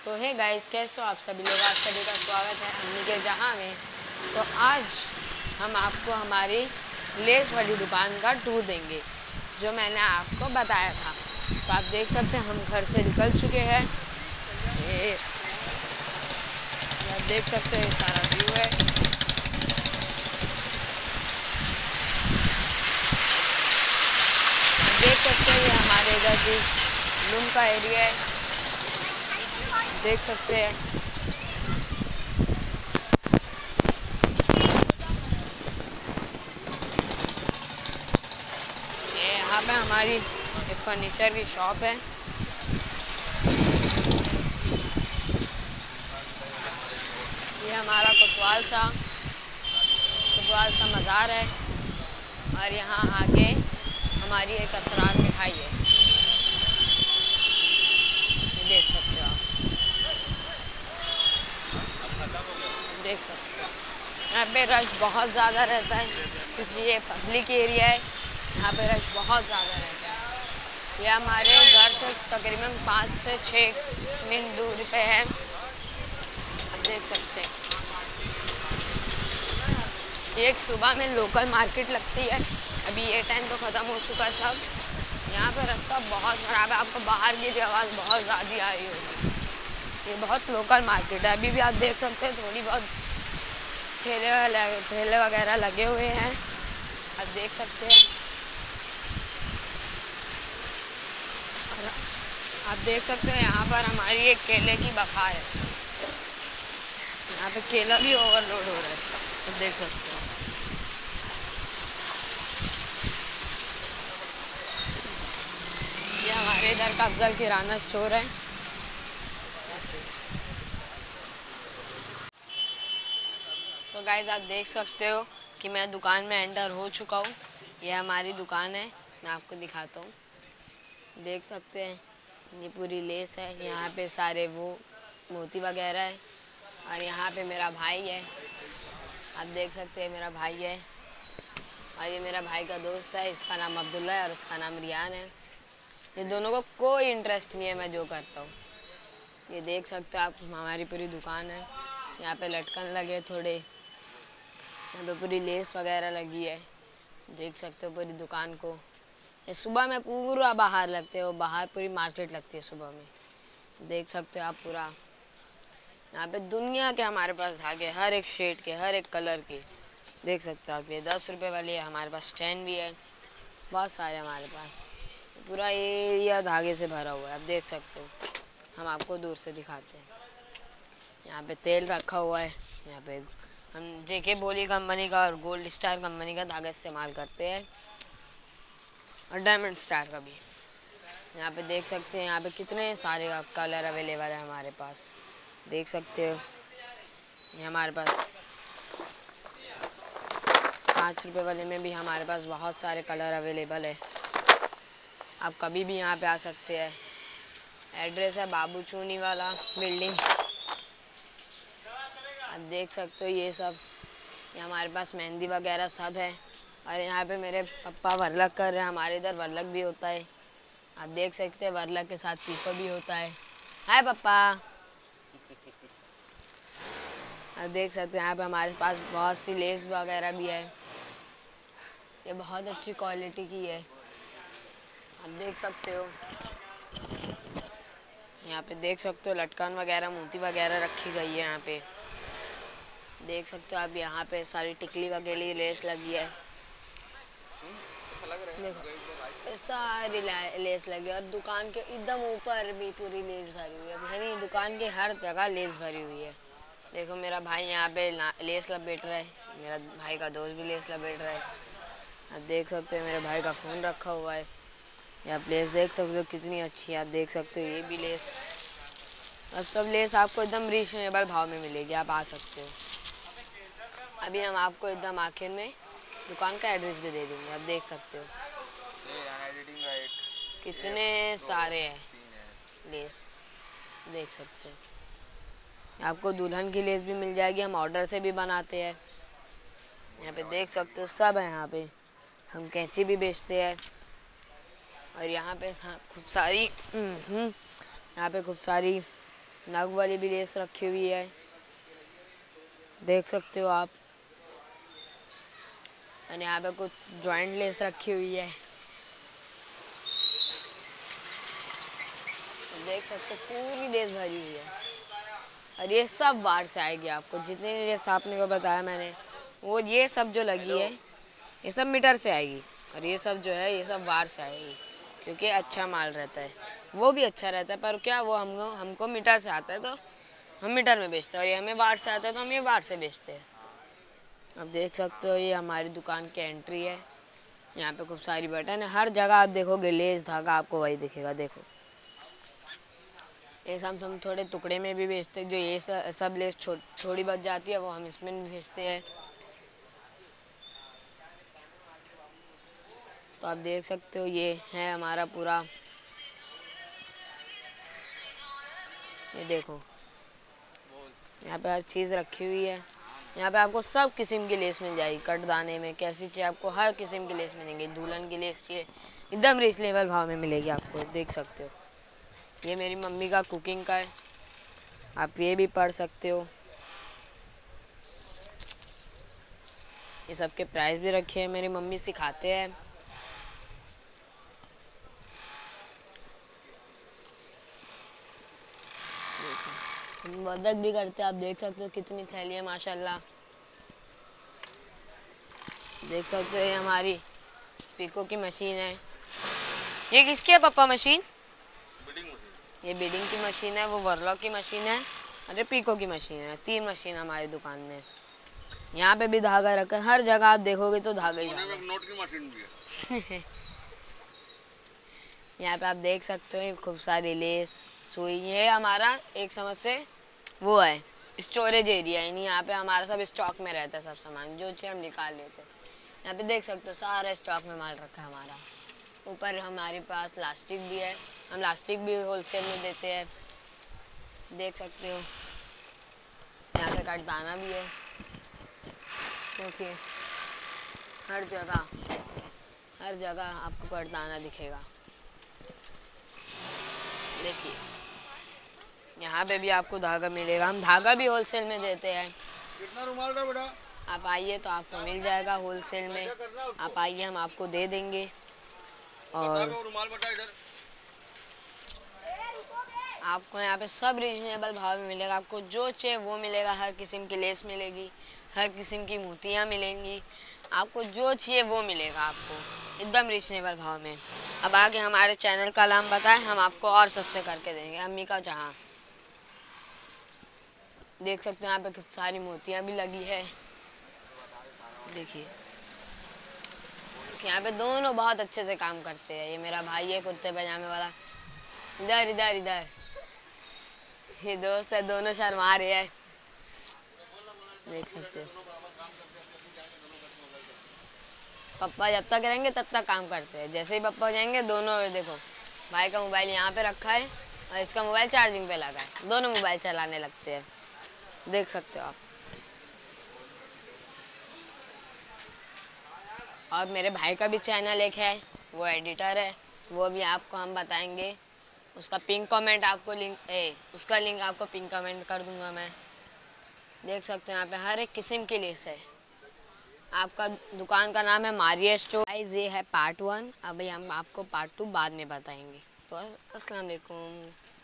तो है गाइस, कैसे हो आप सभी लोग। आप सभी का स्वागत है अम्मी के जहाँ में। तो आज हम आपको हमारी लेस वाली दुकान का टूर देंगे जो मैंने आपको बताया था। तो आप देख सकते हैं हम घर से निकल चुके हैं। ये आप देख सकते हैं सारा व्यू है। देख सकते हैं ये हमारे इधर की रूम का एरिया है, देख सकते हैं। ये यहाँ पे हमारी फर्नीचर की शॉप है। ये हमारा कोतवाल सा मज़ार है और यहाँ आगे हमारी एक असरार मिठाई है, ये देख सकते हो आप। देख सकते हो यहाँ पे रश बहुत ज़्यादा रहता है क्योंकि ये पब्लिक एरिया है। यहाँ पे रश बहुत ज़्यादा रहता है। ये हमारे घर से तकरीबन 5 से 6 मिनट दूर पे है, आप देख सकते हैं। एक सुबह में लोकल मार्केट लगती है, अभी ये टाइम तो ख़त्म हो चुका है सब। यहाँ पे रास्ता बहुत ख़राब है, आपको बाहर की भी आवाज़ बहुत ज़्यादा आ रही होगी। ये बहुत लोकल मार्केट है। अभी भी आप देख सकते हैं थोड़ी बहुत ठेले वगैरह लगे हुए हैं, आप देख सकते हैं। आप देख सकते हैं यहाँ पर हमारी एक केले की बखार है। यहाँ पे केला भी ओवरलोड हो रहा है, आप देख सकते हैं। ये हमारे इधर का अफजल किराना स्टोर है। तो गाइस आप देख सकते हो कि मैं दुकान में एंटर हो चुका हूँ। ये हमारी दुकान है, मैं आपको दिखाता हूँ। देख सकते हैं ये पूरी लेस है, यहाँ पे सारे वो मोती वगैरह है। और यहाँ पे मेरा भाई है, आप देख सकते हैं मेरा भाई है। और ये मेरा भाई का दोस्त है, इसका नाम अब्दुल्ला है और इसका नाम रियान है। ये दोनों को कोई इंटरेस्ट नहीं है मैं जो करता हूँ। ये देख सकते हो आप, हमारी पूरी दुकान है। यहाँ पे लटकन लगे थोड़े, यहाँ पे पूरी लेस वगैरह लगी है, देख सकते हो पूरी दुकान को। ये सुबह में पूरा बाहर लगते हो, बाहर पूरी मार्केट लगती है सुबह में, देख सकते हो आप पूरा। यहाँ पे दुनिया के हमारे पास धागे, हर एक शेड के, हर एक कलर के, देख सकते हो आप। ये 10 रुपये वाली है, हमारे पास चैन भी है, बहुत सारे हमारे पास। पूरा एरिया धागे से भरा हुआ है, आप देख सकते हो। हम आपको दूर से दिखाते हैं। यहाँ पे तेल रखा हुआ है, यहाँ पे हम जेके बोली कंपनी का और गोल्ड स्टार कंपनी का धागा इस्तेमाल करते हैं और डायमंड स्टार का भी। यहाँ पे देख सकते हैं यहाँ पे कितने सारे कलर अवेलेबल है हमारे पास, देख सकते हो। ये हमारे पास 5 रुपये वाले में भी हमारे पास बहुत सारे कलर अवेलेबल है। आप कभी भी यहाँ पे आ सकते हैं। एड्रेस है बाबू चूनी वाला बिल्डिंग, आप देख सकते हो। ये सब ये हमारे पास मेहंदी वगैरह सब है। और यहाँ पे मेरे पापा वर्लक कर रहे हैं, हमारे इधर वर्लक भी होता है, आप देख सकते हैं। वर्लक के साथ पीको भी होता है। हाय पापा, आप देख सकते हैं यहाँ पे हमारे पास बहुत सी लेस वगैरह भी है, ये बहुत अच्छी क्वालिटी की है, आप देख सकते हो। यहाँ पे देख सकते हो लटकन वगैरह, मोती वगैरह रखी गई है यहाँ पे, देख सकते हो आप। यहाँ पे सारी टिकली वगैरह लेस लगी है, देखो सारी लेस लगी है। और दुकान के एकदम ऊपर भी पूरी लेस भरी हुई है, यानी दुकान के हर जगह लेस भरी हुई है। देखो मेरा भाई यहाँ पे लेस लपेट रहा है, मेरा भाई का दोस्त भी लेस लपेट रहा है, आप देख सकते हो। मेरे भाई का फ़ोन रखा हुआ है, आप लेस देख सकते हो कितनी अच्छी है, आप देख सकते हो। ये भी लेस, अब सब लेस आपको एकदम रीजनेबल भाव में मिलेगी, आप आ सकते हो। अभी हम आपको एकदम आखिर में दुकान का एड्रेस भी दे देंगे, आप देख सकते हो। कितने सारे हैं लेस, देख सकते हो। आपको दुल्हन की लेस भी मिल जाएगी, हम ऑर्डर से भी बनाते हैं। यहाँ पे देख सकते हो सब है, यहाँ पे हम कैंची भी बेचते हैं। और यहाँ पे खूब सारी नग वाली भी लेस रखी हुई है, देख सकते हो आप। और यहाँ पे कुछ जॉइंट लेस रखी हुई है, देख सकते हो पूरी लेस भरी हुई है। और ये सब बाहर से आएगी आपको, जितनी लेस आपने को बताया मैंने, वो ये सब जो लगी है ये सब मीटर से आएगी। और ये सब जो है ये सब बाहर से आएगी, क्योंकि अच्छा माल रहता है, वो भी अच्छा रहता है, पर क्या वो हमको मीटर से आता है तो हम मीटर में बेचते हैं, और ये हमें बाहर से आता है तो हम ये बाहर से बेचते हैं। अब देख सकते हो ये हमारी दुकान की एंट्री है। यहाँ पे खूब सारी बटन है, हर जगह आप देखोगे लेस धागा आपको वही दिखेगा। देखो ये सब हम थोड़े टुकड़े में भी बेचते हैं, जो ये सब लेस थोड़ी बच जाती है वो हम इसमें भी भेजते हैं। तो आप देख सकते हो ये है हमारा पूरा, ये देखो यहाँ पे हर चीज़ रखी हुई है। यहाँ पे आपको सब किस्म की लेस मिल जाएगी, कटदाने में कैसी चाहिए आपको हर किस्म की लेस मिलेंगी। दुल्हन की लेस चाहिए एकदम रीजनेबल भाव में मिलेगी आपको, देख सकते हो। ये मेरी मम्मी का कुकिंग का है, आप ये भी पढ़ सकते हो। ये सब के प्राइस भी रखे हैं, मेरी मम्मी सिखाते हैं। मदद भी करते हैं, आप देख सकते हो कितनी थैली है माशाल्लाह। देख सकते हो ये हमारी पीको की मशीन है। ये किसकी है पापा मशीन? ये बीडिंग की मशीन है, वो वर्लॉक की मशीन है और ये पीको की मशीन है। 3 मशीन हमारी दुकान में। यहाँ पे भी धागा रखा है, हर जगह आप देखोगे तो धागा ही धागा। नोट की मशीन भी है। यहाँ पे आप देख सकते हो खूब सारी लेस सुई। ये हमारा एक समझ से वो है स्टोरेज एरिया, यानी यहाँ पे हमारा सब स्टॉक में रहता है, सब सामान जो चाहिए हम निकाल लेते हैं। यहाँ पे देख सकते हो सारा स्टॉक में माल रखा है हमारा। ऊपर हमारे पास लास्टिक भी है, हम लास्टिक भी होलसेल में देते हैं, देख सकते हो। यहाँ पे कटदाना भी है, क्योंकि हर जगह आपको कटदाना दिखेगा। देखिए यहाँ पे भी आपको धागा मिलेगा, हम धागा भी होलसेल में देते हैं। कितना रुमाल का बेटा? आप आइए तो आपको मिल जाएगा होलसेल में, आप आइए हम आपको दे देंगे। और आपको यहाँ पे सब रीजनेबल भाव में मिलेगा, आपको जो चाहिए वो मिलेगा। हर किस्म की लेस मिलेगी, हर किस्म की मोतियाँ मिलेंगी, आपको जो चाहिए वो मिलेगा आपको एकदम रीजनेबल भाव में। अब आगे हमारे चैनल का नाम बताएं, हम आपको और सस्ते करके देंगे। अम्मी का जहाँ देख सकते हो यहाँ पे खूब सारी मोतियाँ भी लगी है। देखिए यहाँ पे दोनों बहुत अच्छे से काम करते हैं। ये मेरा भाई है कुर्ते पजामे वाला, इधर इधर इधर ये दोस्त है, दोनों शर्मा रहे हैं, देख सकते हो। पापा जब तक रहेंगे तब तक काम करते हैं, जैसे ही पापा हो जाएंगे दोनों, देखो भाई का मोबाइल यहाँ पे रखा है और इसका मोबाइल चार्जिंग पे लगा है, दोनों मोबाइल चलाने लगते हैं, देख सकते हो आप। और मेरे भाई का भी चैनल एक है, वो एडिटर है, वो भी आपको हम बताएंगे। उसका पिन कमेंट आपको उसका लिंक आपको पिन कमेंट कर दूंगा मैं। देख सकते हो यहाँ पे हर एक किस्म की लेस है। आपका दुकान का नाम है मारिया स्टोर। ये है पार्ट 1, अभी हम आपको पार्ट 2 बाद में बताएंगे। तो अस्सलाम वालेकुम।